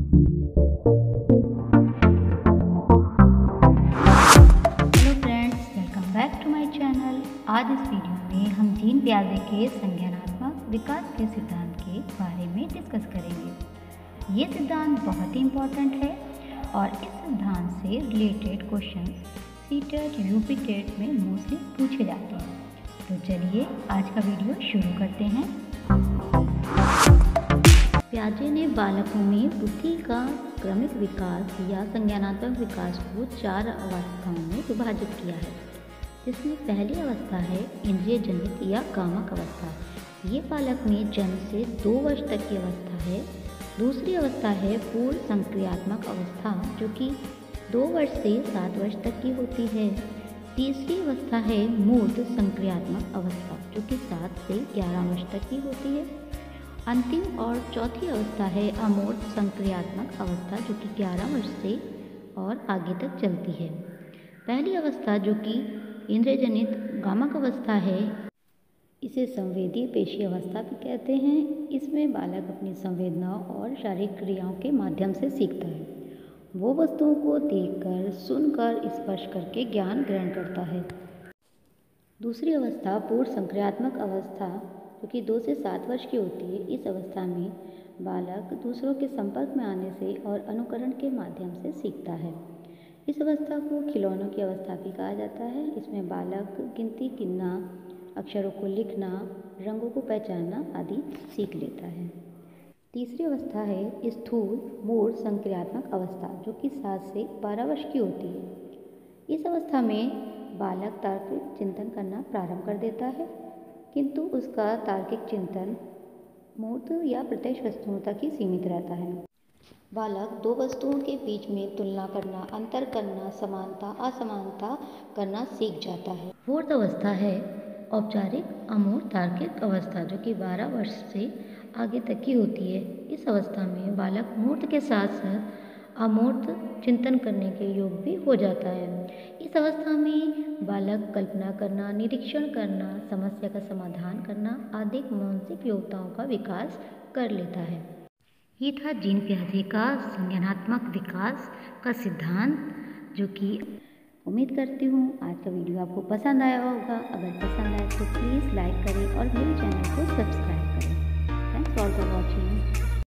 Friends, welcome back to my channel. आज इस video में हम जीन पियाजे के संज्ञानात्मक विकास के सिद्धांत के बारे में डिस्कस करेंगे। ये सिद्धांत बहुत ही इम्पोर्टेंट है और इस सिद्धांत से related question CTET UP TET में मोस्टली पूछे जाते हैं। तो चलिए आज का वीडियो शुरू करते हैं। पियाजे ने बालकों में बुद्धि का क्रमिक विकास या संज्ञानात्मक विकास को 4 अवस्थाओं में विभाजित किया है, जिसमें पहली अवस्था है इंद्रिय जनित या कामक अवस्था। ये बालक में जन्म से 2 वर्ष तक की अवस्था है। दूसरी अवस्था है पूर्ण संक्रियात्मक अवस्था, जो कि 2 वर्ष से 7 वर्ष तक की होती है। तीसरी अवस्था है मूर्त संक्रियात्मक अवस्था, जो कि 7 से 11 वर्ष तक की होती है। अंतिम और चौथी अवस्था है अमूर्त संक्रियात्मक अवस्था, जो कि 11 वर्ष से और आगे तक चलती है। पहली अवस्था जो कि इंद्रिय जनित कामक अवस्था है, इसे संवेदी पेशी अवस्था भी कहते हैं। इसमें बालक अपनी संवेदनाओं और शारीरिक क्रियाओं के माध्यम से सीखता है। वो वस्तुओं को देखकर, सुनकर, स्पर्श करके ज्ञान ग्रहण करता है। दूसरी अवस्था पूर्ण संक्रियात्मक अवस्था, जो कि 2 से 7 वर्ष की होती है। इस अवस्था में बालक दूसरों के संपर्क में आने से और अनुकरण के माध्यम से सीखता है। इस अवस्था को खिलौनों की अवस्था भी कहा जाता है। इसमें बालक गिनती गिनना, अक्षरों को लिखना, रंगों को पहचानना आदि सीख लेता है। तीसरी अवस्था है स्थूल मूल संक्रियात्मक अवस्था, जो कि 7 से 12 वर्ष की होती है। इस अवस्था में बालक तार्किक चिंतन करना प्रारंभ कर देता है, किंतु उसका तार्किक चिंतन मूर्त या प्रत्यक्ष वस्तुओं तक ही सीमित रहता है। बालक 2 वस्तुओं के बीच में तुलना करना, अंतर करना, समानता असमानता करना सीख जाता है। फोर्थ अवस्था है औपचारिक अमूर्त तार्किक अवस्था, जो कि 12 वर्ष से आगे तक की होती है। इस अवस्था में बालक मूर्त के साथ साथ अमूर्त चिंतन करने के योग भी हो जाता है। इस अवस्था में बालक कल्पना करना, निरीक्षण करना, समस्या का समाधान करना आदि मानसिक योग्यताओं का विकास कर लेता है। ये था जीन पियाजे का संज्ञानात्मक विकास का सिद्धांत, जो कि उम्मीद करती हूँ आज का वीडियो आपको पसंद आया होगा। अगर पसंद आए तो प्लीज़ लाइक करें और मेरे चैनल को सब्सक्राइब करें। Thanks for